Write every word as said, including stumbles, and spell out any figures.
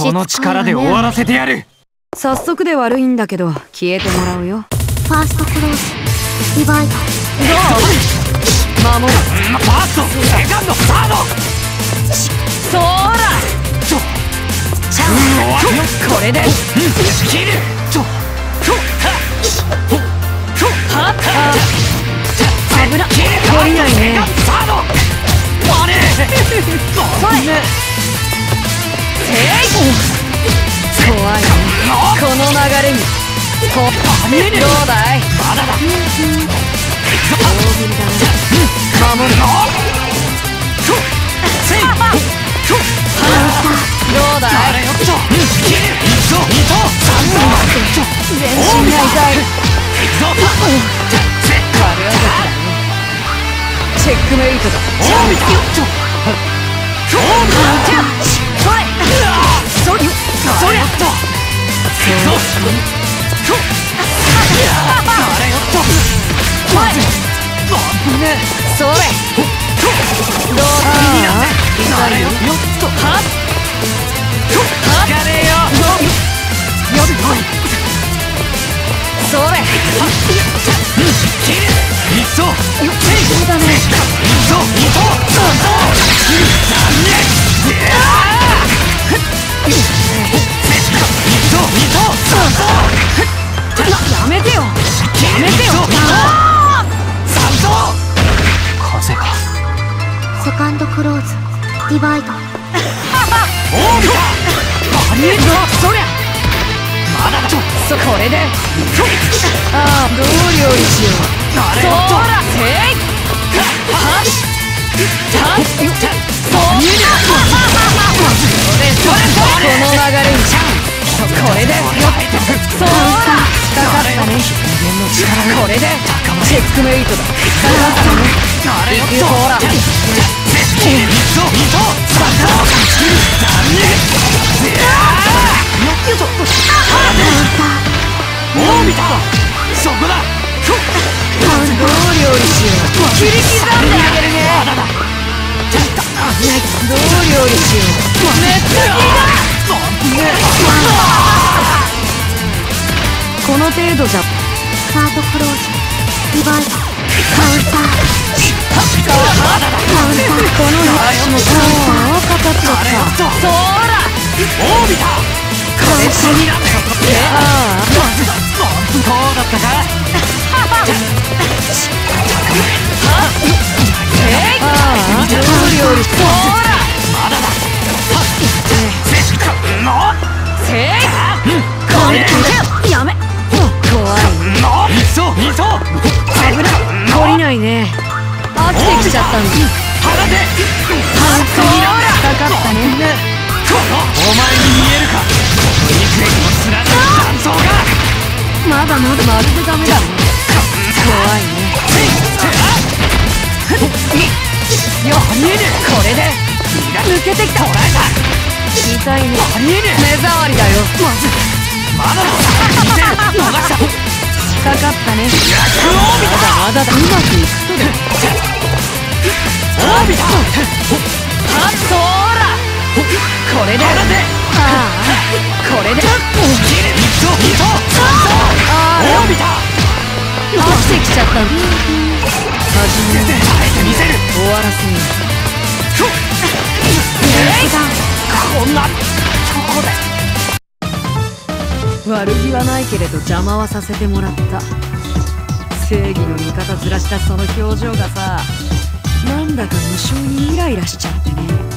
この力で終わらせてやる。 早速で悪いんだけど消えてもらうよ。 ファーストクローズリバイバル。 守る。 ファースト、セカンド、サード。 そーらちょちゃんこれで切る。ちょはっ危なっ降りないね。 サード。あれ怖いねこの流れに。どうだい。 まだだ。 大喜利だな。守る。どうだい。全身が痛い。軽やかだね。チェックメイトだ。それそりそりゃっとそれどうだ。痛いよ。よっとはっはっやれよ。よっそれ切る。いっそよっそうだね。いっそいっそやめてよやめてよ。 風がセカンドクローズディバイド。 おーみた。 ありえんぞそりゃ。 まだだ。 そこれでああどう料理しよう。そーらせいはっはっよっそーこの流れにこれでそうだかかったね。これでチェックメイトだ。かかったね。いくよほらもう見た。そこだ。 どう料理しよう。切り刻んであげるね。どう料理しよう。めっちゃこの程度じゃ。 サードクローズリバイバル。カウンターカウンターこの話もカウンターをかかっちゃった。そーらおーみた。これ死になんだよ。 ああどうだったか。 ああどう料理そーらまだだ。 せいこれやめ怖いね。 いっそいっそ危な降りないね。飽きてきちゃったんだ。 腹でそーらかかったね。 このお前に見えるか。肉液のつながる断層が。 まだまだまるでダメだね。怖いね。よっこれで抜けてきた。 捉えた。 痛いね。 ありえねえ。 目障りだよ。 まだだ。逃した。 かかったね。まだまだだ。うまくいくとで。 おーみた。 あそーらこれでああこれで切る。いっそいっそああおーみた。 飽きてきちゃったんだ。初めて耐えてみせる。 終わらせよう。 こんなとこで。 悪気はないけれど邪魔はさせてもらった。正義の味方ずらしたその表情がさ、なんだか無性にイライラしちゃってね。